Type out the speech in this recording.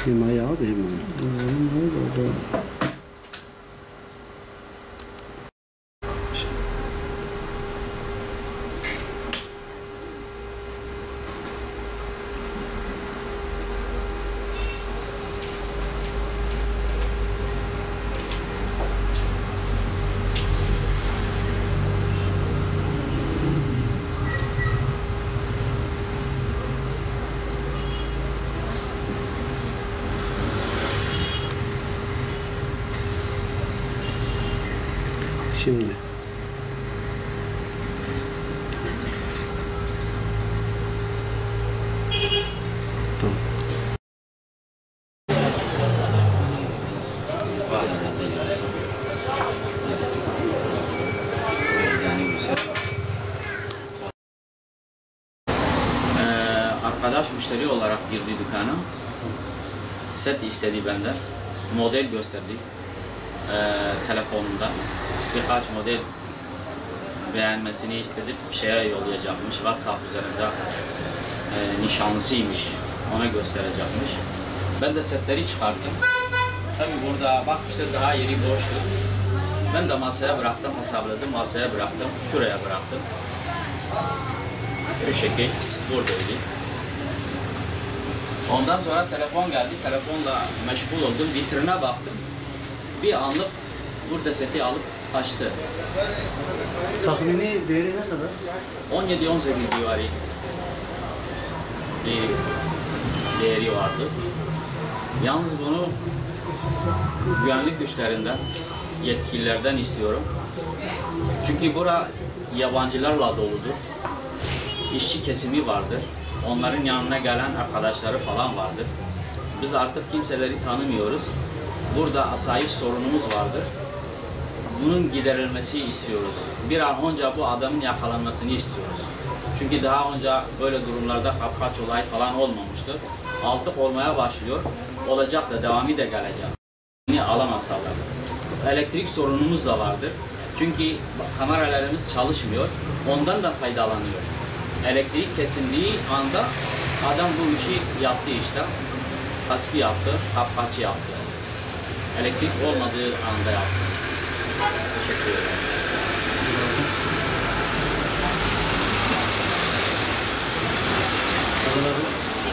Kıymayı abi hemen. Şimdi tamam. Arkadaş müşteri olarak girdi dükkana. Set istedi benden. Model gösterdi. Telefonunda birkaç model beğenmesini istedip şeye yollayacakmış. WhatsApp üzerinde nişanlısıymış. Ona gösterecekmiş. Ben de setleri çıkarttım. Tabii burada bak işte daha yeri boştu. Ben de masaya bıraktım, hesapladım, masaya bıraktım, şuraya bıraktım. Şu şekil buradaydı. Ondan sonra telefon geldi. Telefonla meşgul oldum. Vitrine baktım. Bir anlık burada seti alıp kaçtı. Tahmini değeri ne kadar? 17-18 civarı bir değeri vardı. Yalnız bunu güvenlik güçlerinden, yetkililerden istiyorum. Çünkü bura yabancılarla doludur. İşçi kesimi vardır. Onların yanına gelen arkadaşları falan vardır. Biz artık kimseleri tanımıyoruz. Burada asayiş sorunumuz vardır. Bunun giderilmesi istiyoruz. Bir an önce bu adamın yakalanmasını istiyoruz. Çünkü daha önce böyle durumlarda kapkaç olay falan olmamıştı. Artık olmaya başlıyor. Olacak da devamı da gelecek. Alamazsalar. Elektrik sorunumuz da vardır. Çünkü kameralarımız çalışmıyor. Ondan da faydalanıyor. Elektrik kesildiği anda adam bu işi yaptı işte. Kaspi yaptı, kapkaçı yaptı. Elektrik olmadığı anda yaptı. Teşekkür ederim. Buraları